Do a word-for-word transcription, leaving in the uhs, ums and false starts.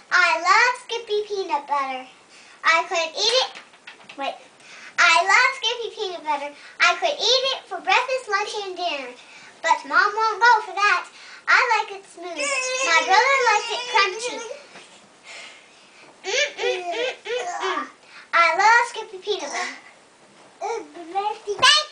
I love Skippy Peanut Butter. I could eat it. Wait. I love Skippy Peanut Butter. I could eat it for breakfast, lunch, and dinner. But Mom won't go for that. I like it smooth. My brother likes it crunchy. Mm, mm, mm, mm, mm. I love Skippy Peanut Butter. Thank